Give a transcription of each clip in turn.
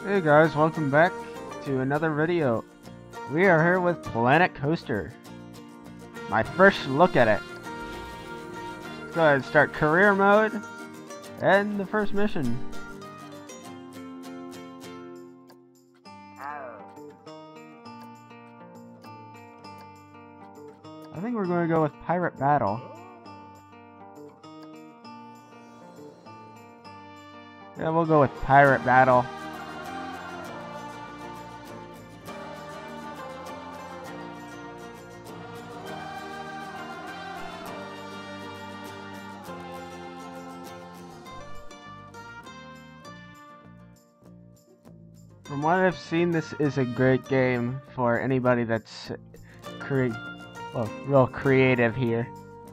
Hey guys, welcome back to another video. We are here with Planet Coaster. My first look at it. Let's go ahead and start career mode and the first mission. I think we're going to go with Pirate Battle. Yeah, we'll go with Pirate Battle. From what I've seen, this is a great game for anybody that's real creative here.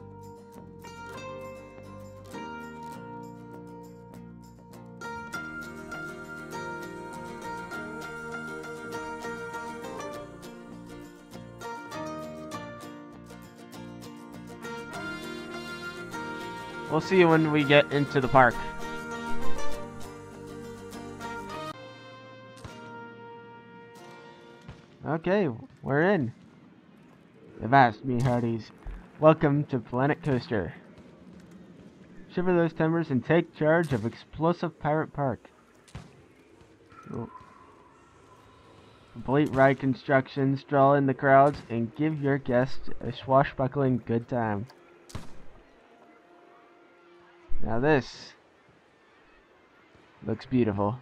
We'll see you when we get into the park. Okay, we're in. Avast me hearties. Welcome to Planet Coaster. Shiver those timbers and take charge of Explosive Pirate Park. Complete ride constructions, draw in the crowds, and give your guests a swashbuckling good time. Now this looks beautiful.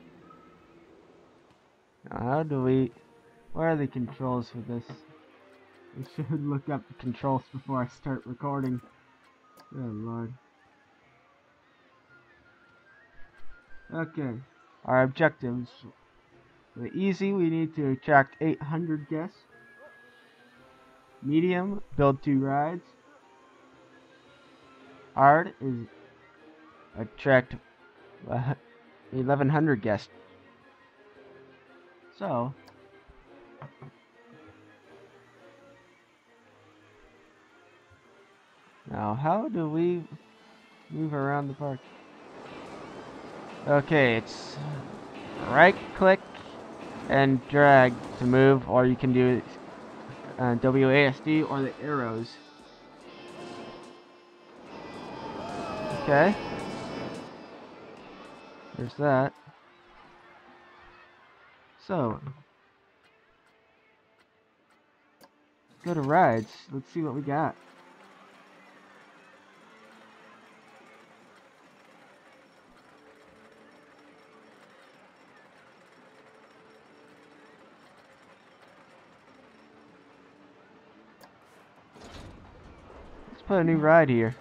Now where are the controls for this? I should look up the controls before I start recording. Oh lord. Okay, our objectives. For easy, we need to attract 800 guests. Medium, build 2 rides. Hard is attract 1100 guests. So, now how do we move around the park? Okay, it's right click and drag to move, or you can do WASD or the arrows. Okay, there's that. So, let's go to rides. Let's see what we got. Let's put a new ride here.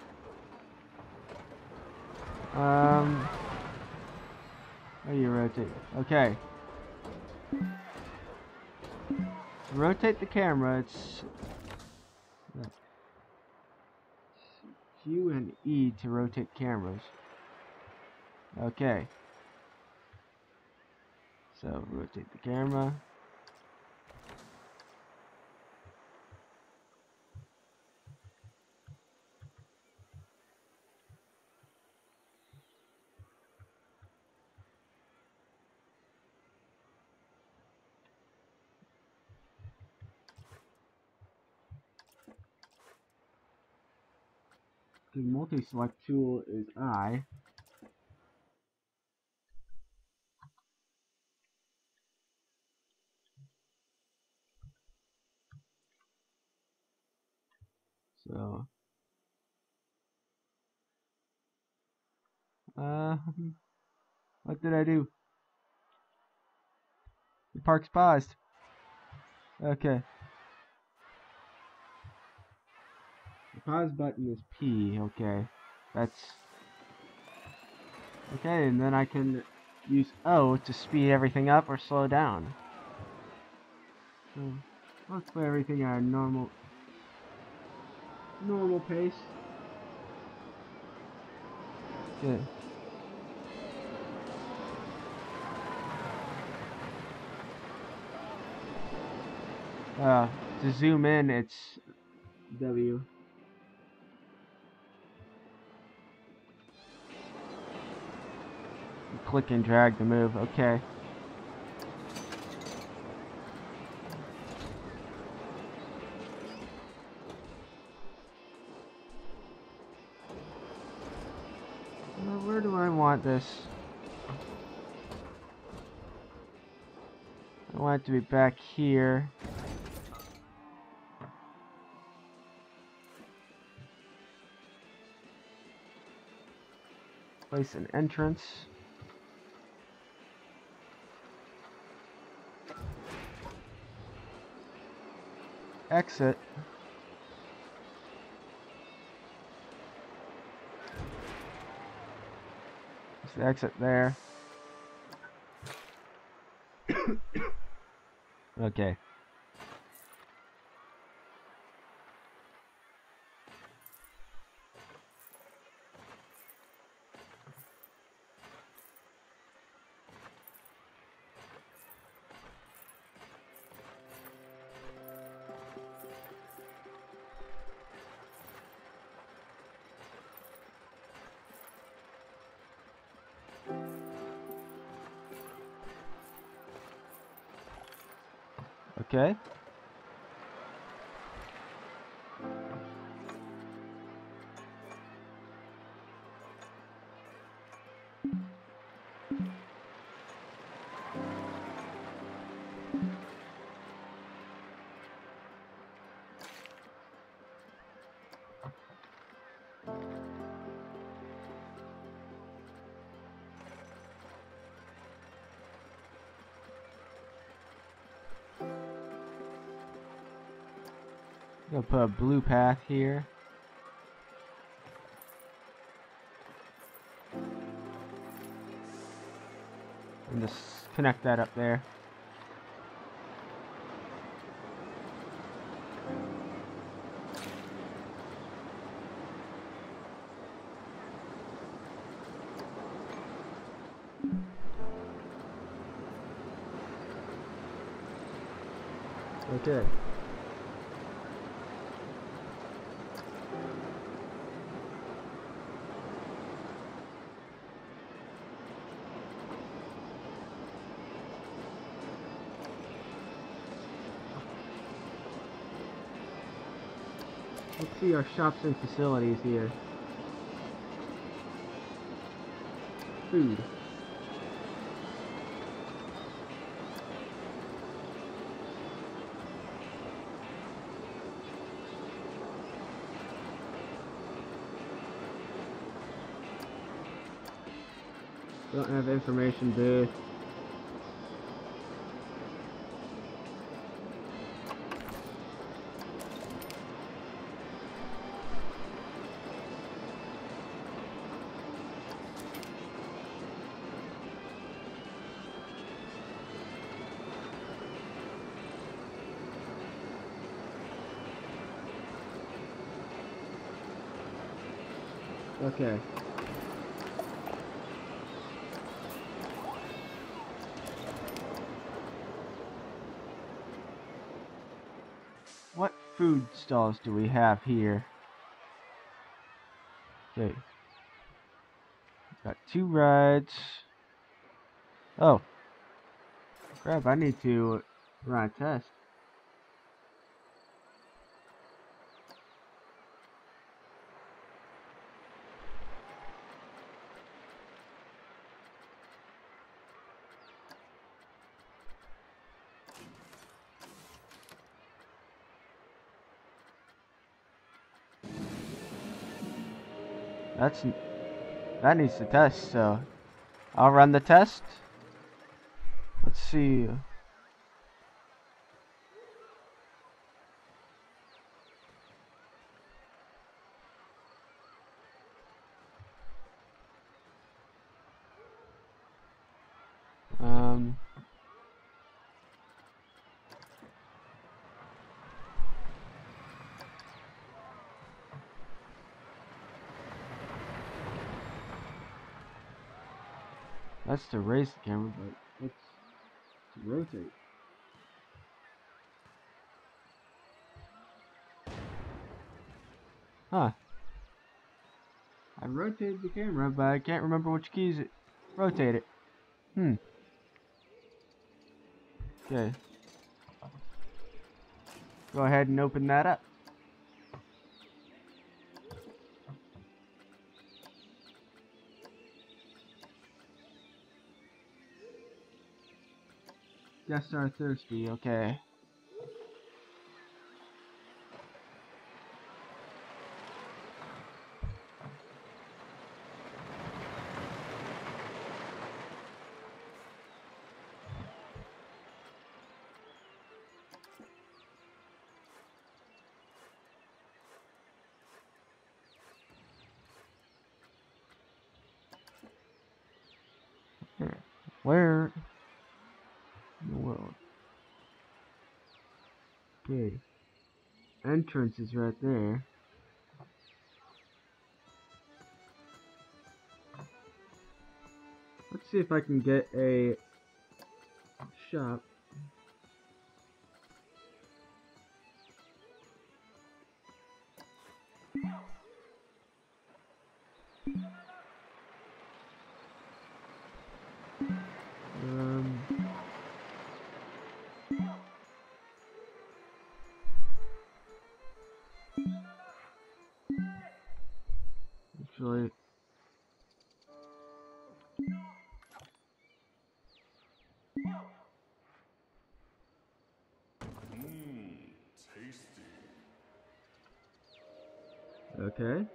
How do you rotate? Okay. To rotate the camera, it's Q and E to rotate cameras. Okay. So, rotate the camera. The multi-select tool is I. So, what did I do? The park's paused. Okay. The pause button is P. Okay. That's okay, and then I can use O to speed everything up or slow down. So, let's put everything at a normal pace. Good. To zoom in, it's W. Click and drag to move. Okay. want this. I want it to be back here. Place an entrance. Exit. There's the exit there. Okay. Okay. I'm gonna put a blue path here. And just connect that up there. Okay. Let's see our shops and facilities here. Food. Don't have information booth. Okay. What food stalls do we have here? Okay. Got 2 rides. Oh. Crap, I need to run a test. That needs to test, so I'll run the test. Let's see. That's to raise the camera, but it's to rotate. Huh. I rotated the camera, but I can't remember which keys it rotate it. Okay. Go ahead and open that up. Guests are thirsty, okay. Where in the world? Okay. Entrance is right there. Let's see if I can get a shop. Actually, Tasty. okay.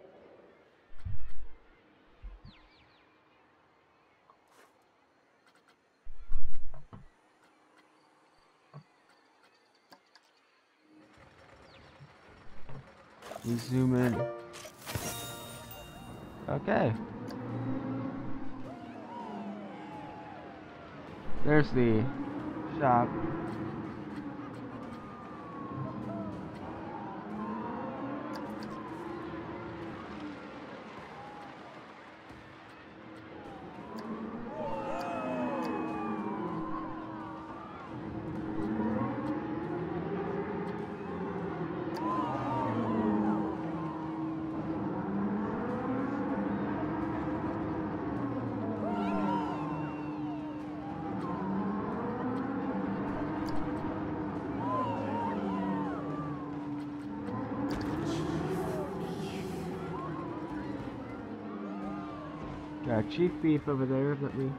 We zoom in. Okay. There's the shop. Got Chief Beef over there. Let me.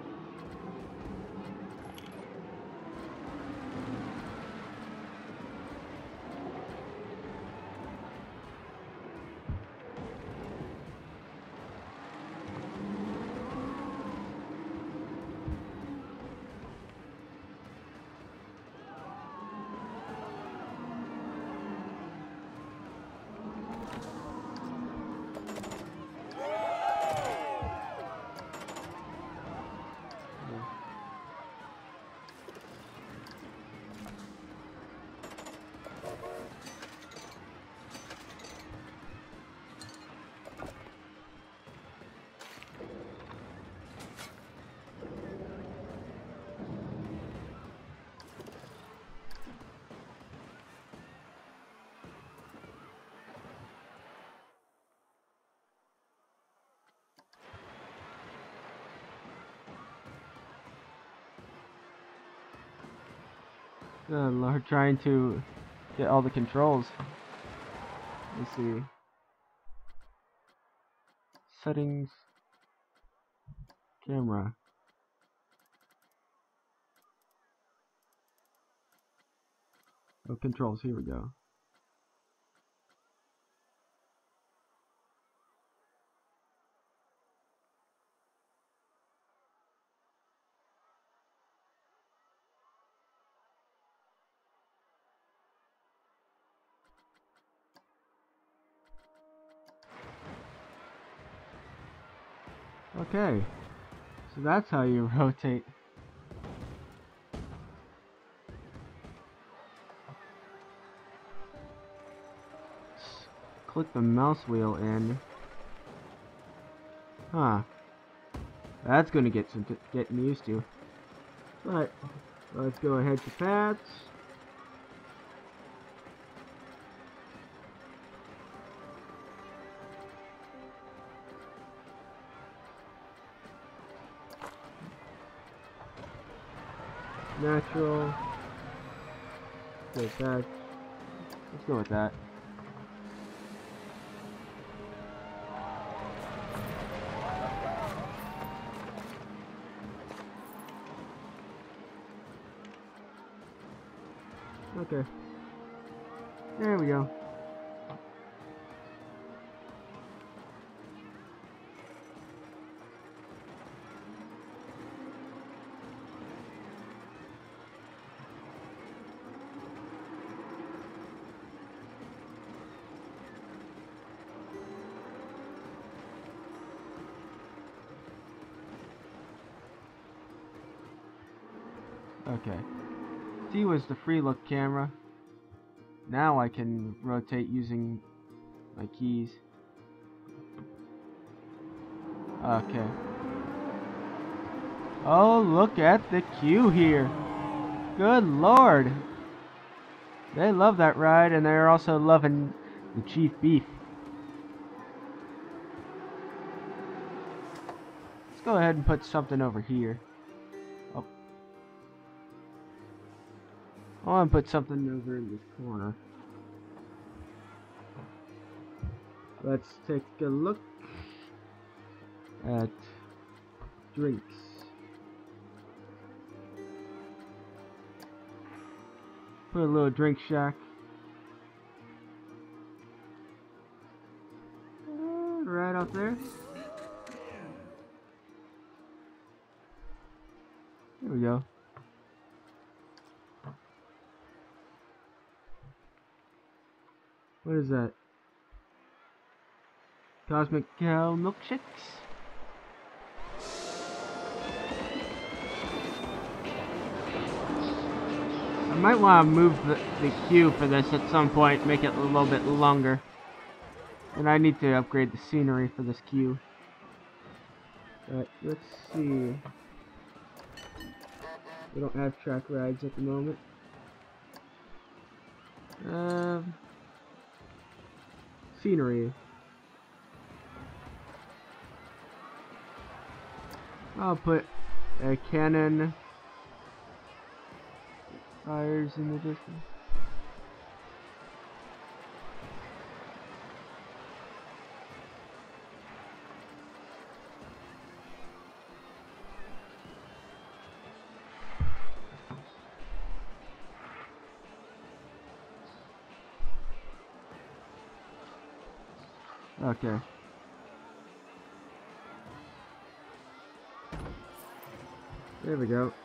Good Lord, trying to get all the controls. Let's see. Settings. Camera. Oh, controls. Here we go. Okay. So that's how you rotate. Click the mouse wheel in. Huh. That's gonna get some getting used to. But let's go ahead to paths. Natural. Let's go with that. Okay. There we go. Okay. C was the free look camera. Now I can rotate using my keys. Okay. Oh, look at the queue here. Good lord. They love that ride, and they're also loving the Chief Beef. Let's go ahead and put something over here. Oh. I want to put something over in this corner. Let's take a look at drinks. Put a little drink shack. Right out there. There we go. What is that? Cosmic Cow milkshakes? I might want to move the queue for this at some point, make it a little bit longer. And I need to upgrade the scenery for this queue. But let's see. We don't have track rides at the moment. Scenery. I'll put a cannon fires in the distance. Okay. There we go.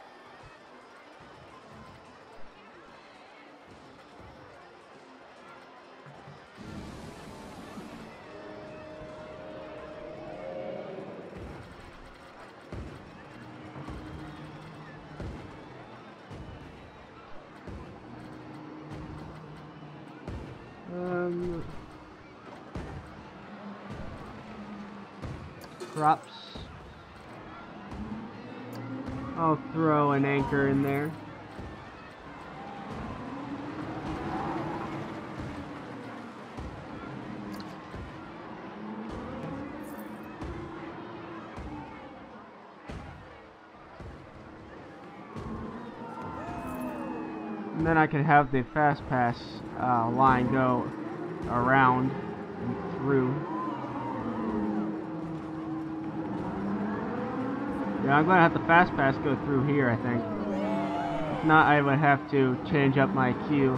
Props. I'll throw an anchor in there. And then I can have the fast pass line go around and through. Yeah, I'm gonna have the fast pass go through here, I think. If not, I would have to change up my queue.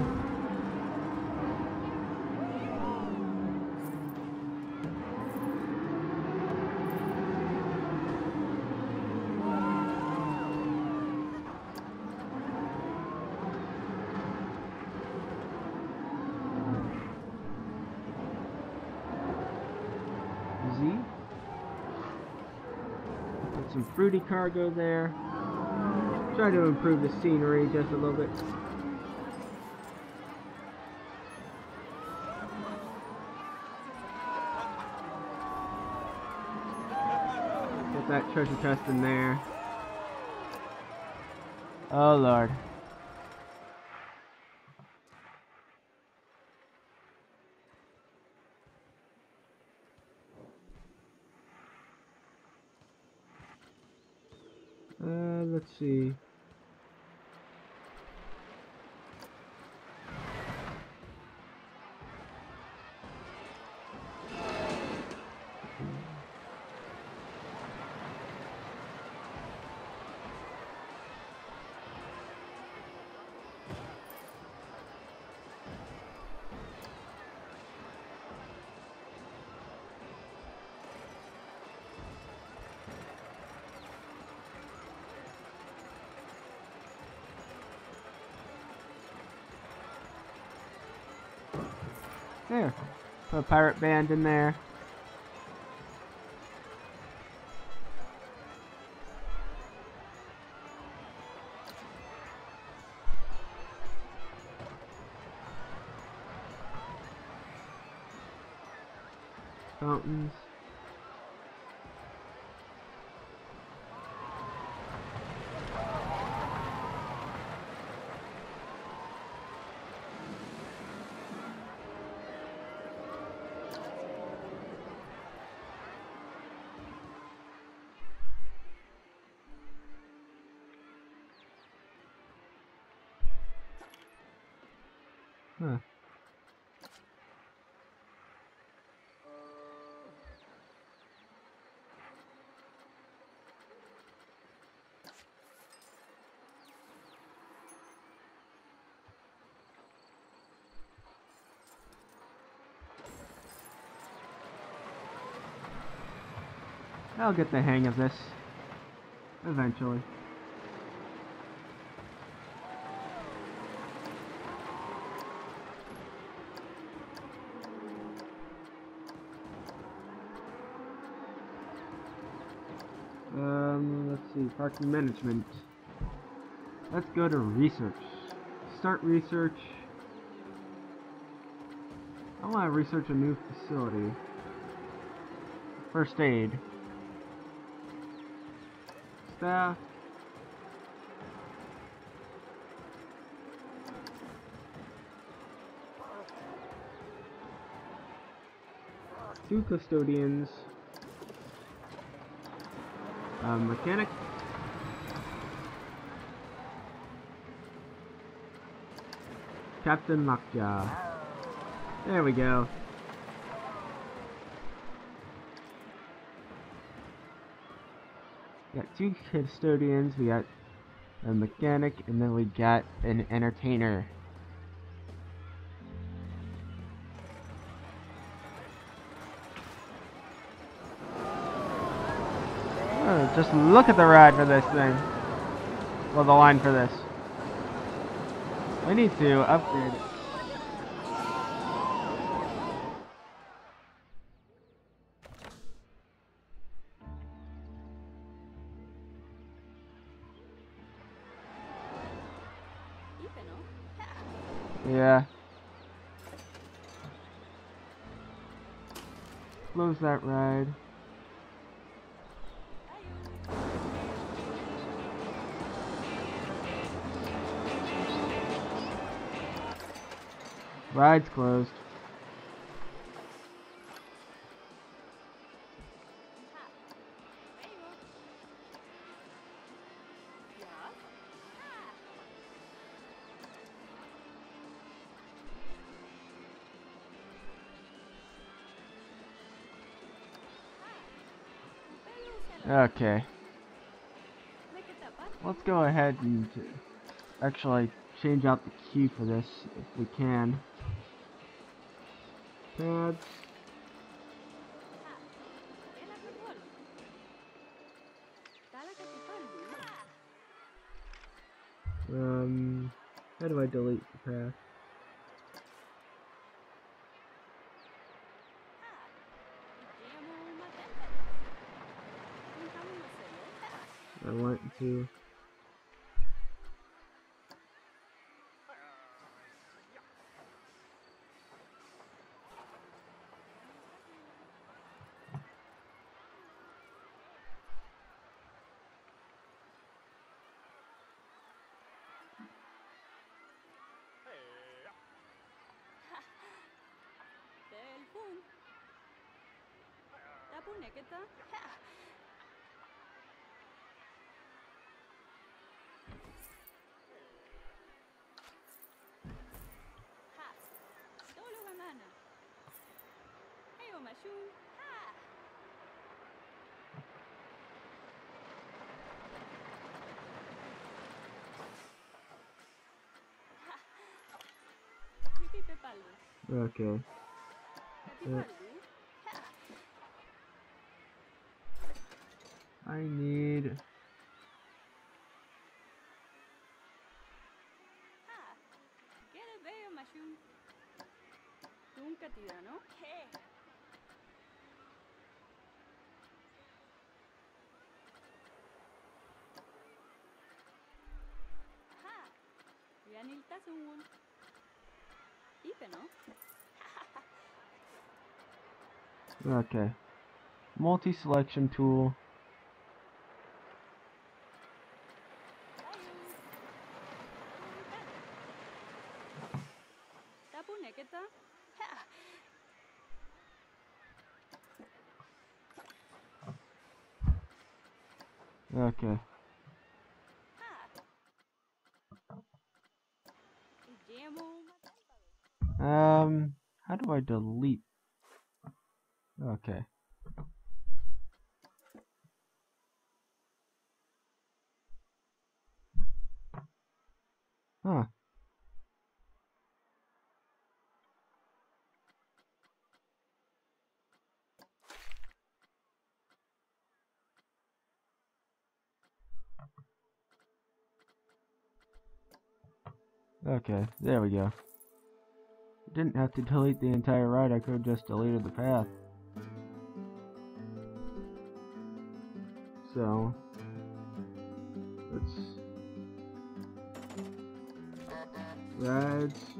Put some fruity cargo there. Try to improve the scenery just a little bit. Get that treasure chest in there. Oh lord. Let's see. There. Put a pirate band in there. Fountains. Huh. I'll get the hang of this eventually. Let's see, parking management. Let's go to research. Start research. I want to research a new facility. First aid. Staff. Two custodians. Mechanic. Captain Lockjaw. There we go. Got two custodians, we got a mechanic, and then we got an entertainer. Oh, just look at the ride for this thing. Well, the line for this. I need to upgrade it. Yeah. Close that ride. Ride's closed. Okay. Let's go ahead and actually change out the key for this if we can. Pads. How do I delete the path? I want to. Okay. I need. katida, no? Hey. Ha. Yanil tasun. Ipe, no? Okay. Multi-selection tool. Tapu neketa? Ha. Okay. How do I delete? Okay. Huh. Okay, there we go. Didn't have to delete the entire ride, I could have just deleted the path. So, let's... rides...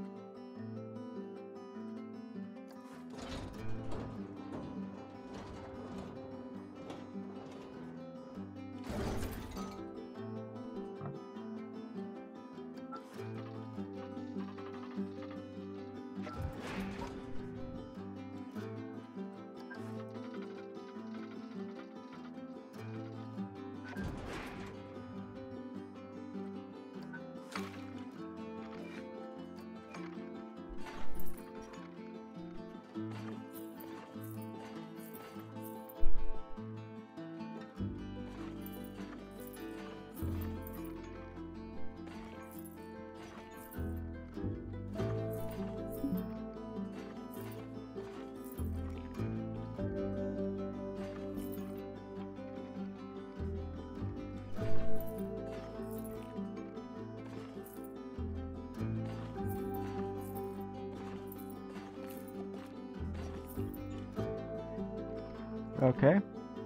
Okay.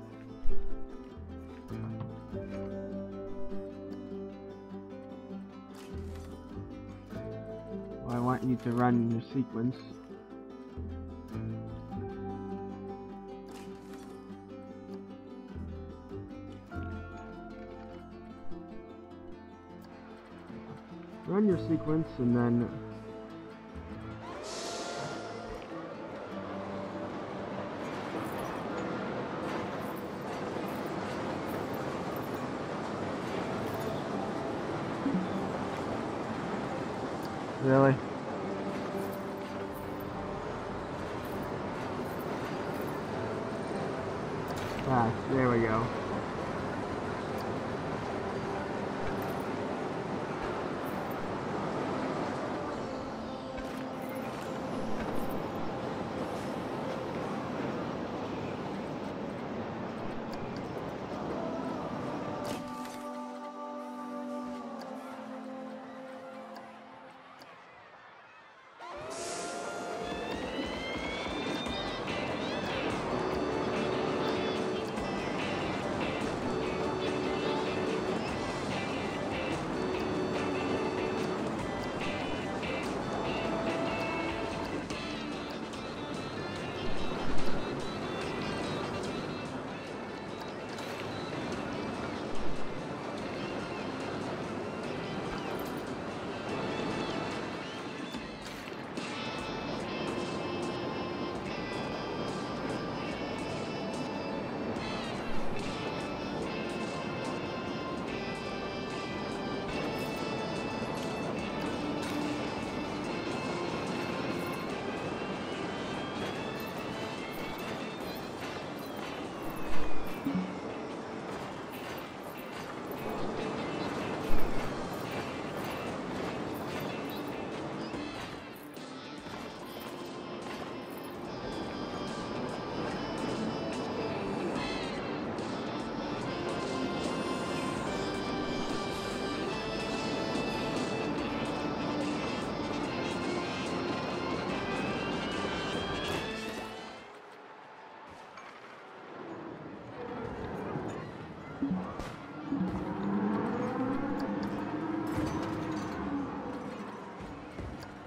Well, I want you to run your sequence. Run your sequence and then... Really? Ah, there we go.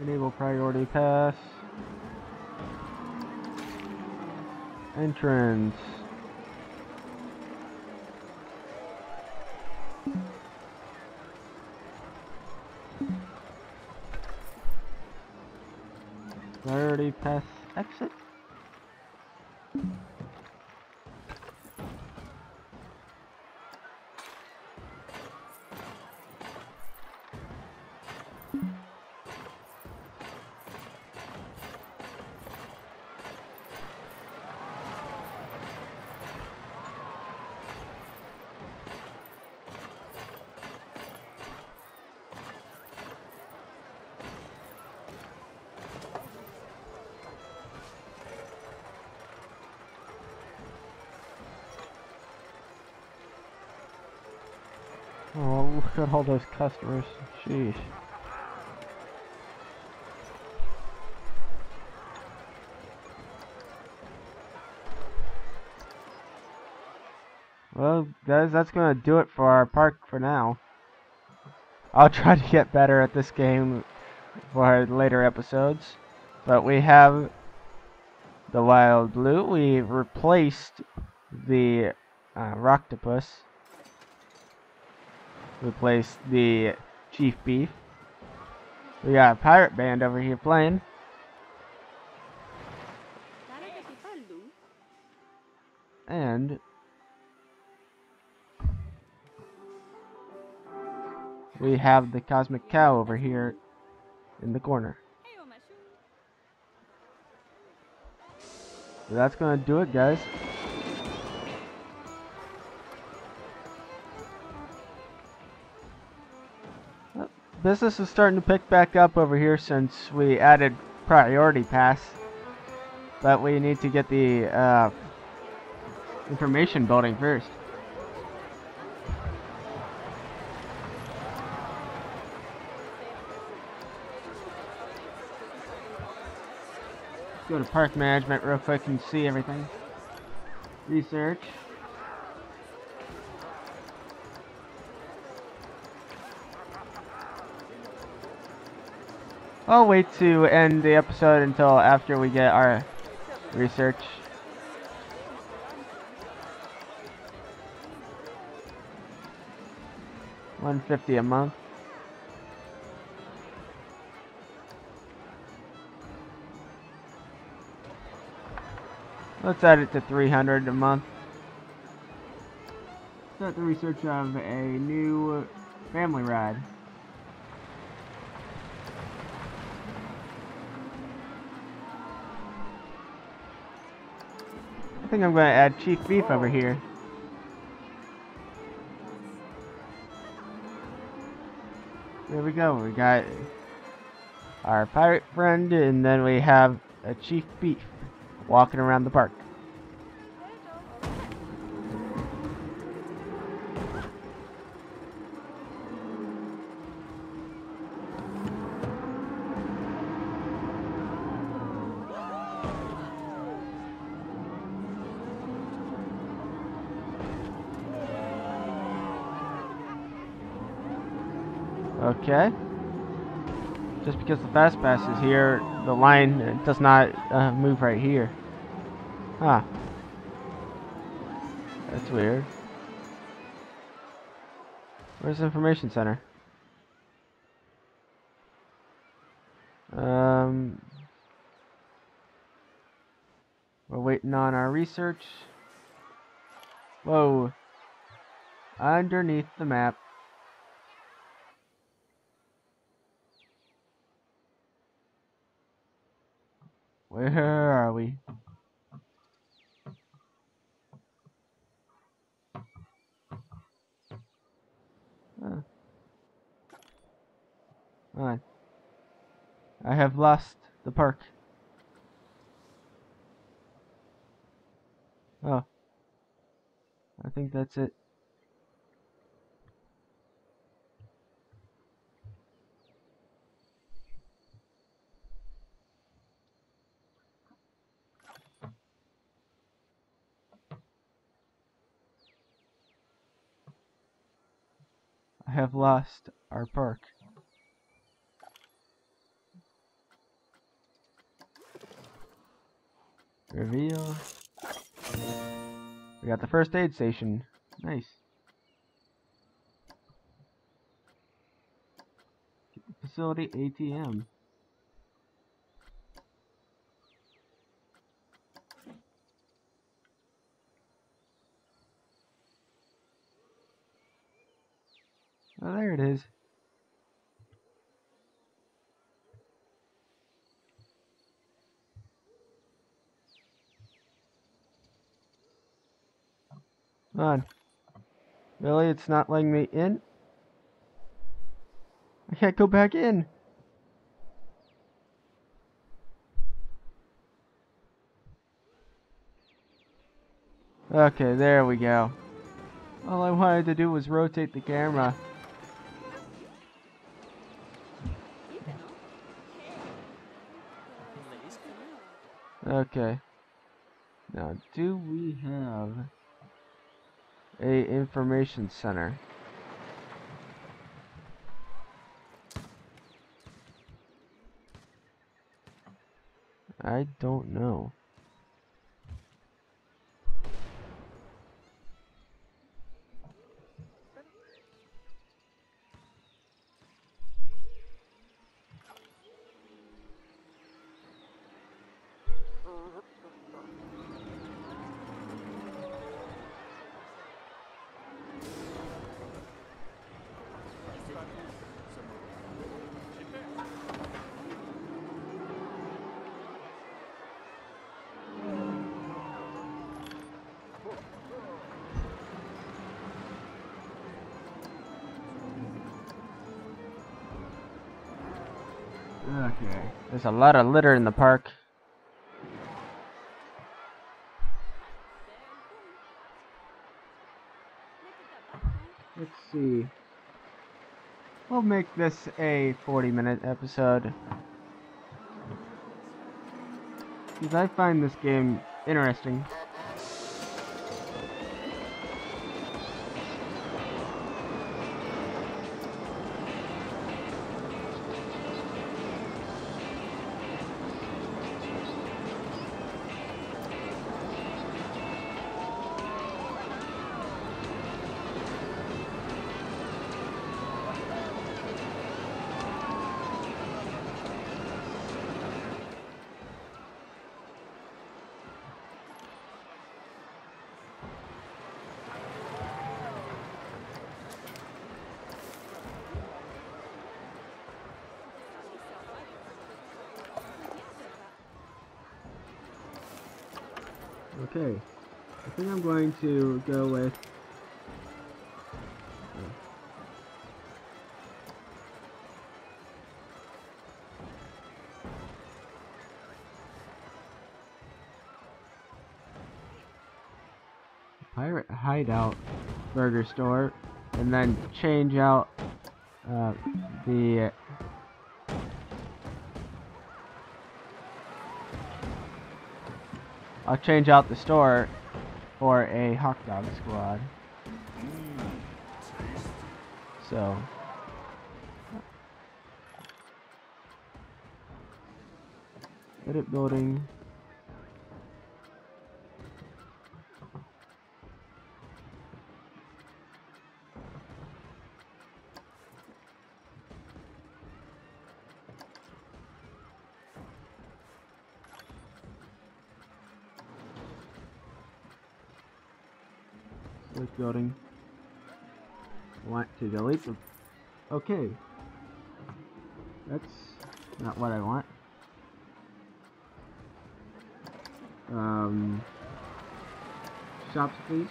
Enable priority pass. Entrance. Priority pass exit. Oh, look at all those customers. Sheesh. Well, guys, that's gonna do it for our park for now. I'll try to get better at this game for later episodes. But we have the Wild Blue. We replaced the Rocktopus. Replaced the Chief Beef. We got a pirate band over here playing. And we have the Cosmic Cow over here in the corner. So that's gonna do it, guys. Business is starting to pick back up over here since we added priority pass. But we need to get the information building first. Let's go to park management real quick and see everything. Research. I'll wait to end the episode until after we get our research. $150 a month. Let's add it to $300 a month. Start the research of a new family ride. I think I'm going to add Chief Beef over here. There we go. We got our pirate friend, and then we have a Chief Beef walking around the park. Okay. Just because the fast pass is here, the line does not move right here. Huh. That's weird. Where's the information center? We're waiting on our research. Whoa. Underneath the map. Where are we? Alright. I have lost the park. Oh. I think that's it. I have lost our park. Reveal. We got the first aid station. Nice. Facility ATM. Oh, there it is. Come on. Really? It's not letting me in? I can't go back in. Okay, there we go. All I wanted to do was rotate the camera. Okay. Now, do we have a information center? I don't know. Okay. There's a lot of litter in the park. Let's see. We'll make this a 40-minute episode. Because I find this game interesting. Okay, I think I'm going to go with Pirate Hideout Burger Store, and then change out the I'll change out the store for a hot dog squad. So edit building. Select building. I want to delete the. Okay. That's not what I want. Shops, please.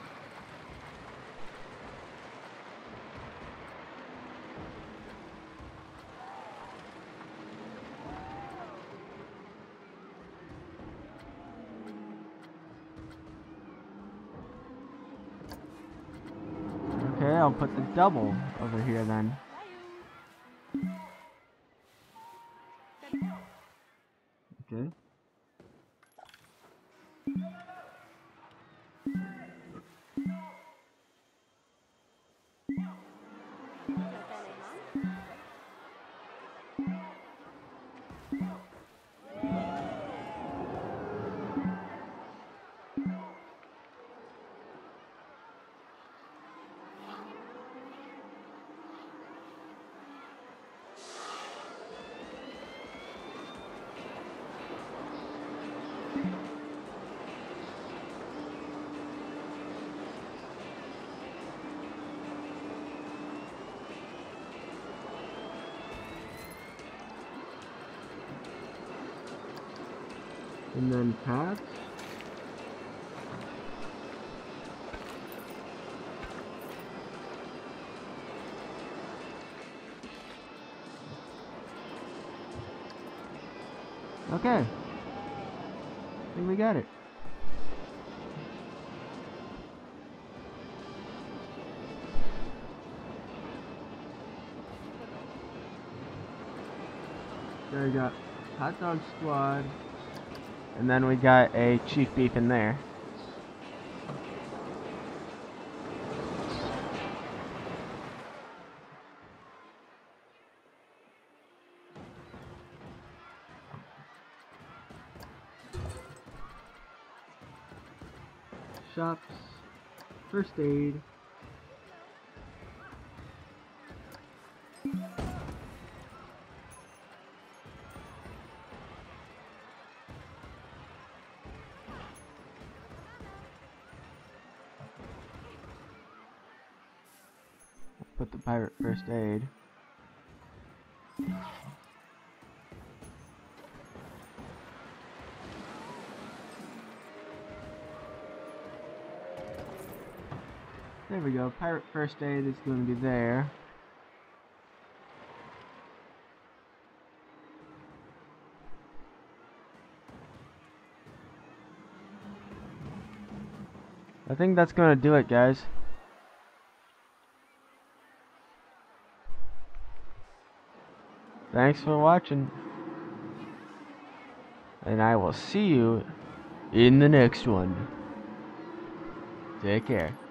Okay, I'll put the double over here then. Okay. And then paths. Okay. I think we got it. There we got Hot Dog Squad. And then we got a Chief Beef in there. Shops, first aid. Put the pirate first aid. There we go. Pirate first aid is going to be there. I think that's going to do it, guys. Thanks for watching. And I will see you in the next one. Take care.